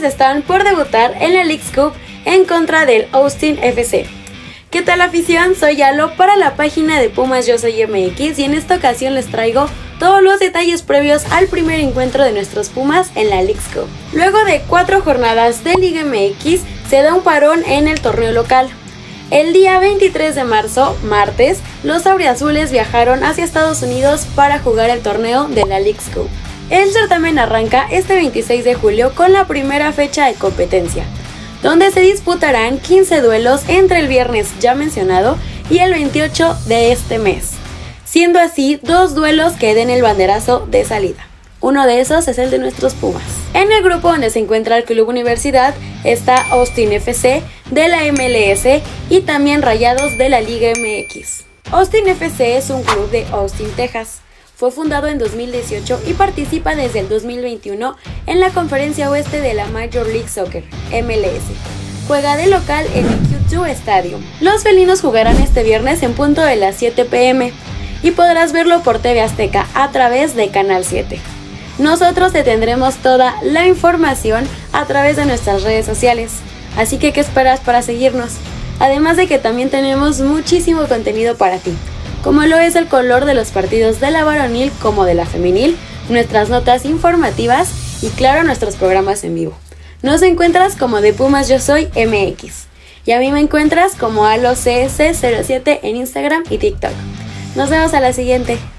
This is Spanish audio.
Pumas están por debutar en la Leagues Cup en contra del Austin FC. ¿Qué tal, afición? Soy Yalo para la página de Pumas Yo Soy MX y en esta ocasión les traigo todos los detalles previos al primer encuentro de nuestros Pumas en la Leagues Cup. Luego de 4 jornadas de Liga MX se da un parón en el torneo local. El día 23 de marzo, martes, los auriazules viajaron hacia Estados Unidos para jugar el torneo de la Leagues Cup. El certamen arranca este 26 de julio con la primera fecha de competencia, donde se disputarán 15 duelos entre el viernes ya mencionado y el 28 de este mes, siendo así 2 duelos que den el banderazo de salida. Uno de esos es el de nuestros Pumas. En el grupo donde se encuentra el Club Universidad está Austin FC de la MLS y también Rayados de la Liga MX. Austin FC es un club de Austin, Texas. Fue fundado en 2018 y participa desde el 2021 en la Conferencia Oeste de la Major League Soccer, MLS. Juega de local en el Q2 Stadium. Los felinos jugarán este viernes en punto de las 7 p.m. y podrás verlo por TV Azteca a través de Canal 7. Nosotros te tendremos toda la información a través de nuestras redes sociales, así que ¿qué esperas para seguirnos? Además de que también tenemos muchísimo contenido para ti, como lo es el color de los partidos de la varonil como de la femenil, nuestras notas informativas y claro, nuestros programas en vivo. Nos encuentras como de Pumas Yo Soy MX y a mí me encuentras como AloCS07 en Instagram y TikTok. Nos vemos a la siguiente.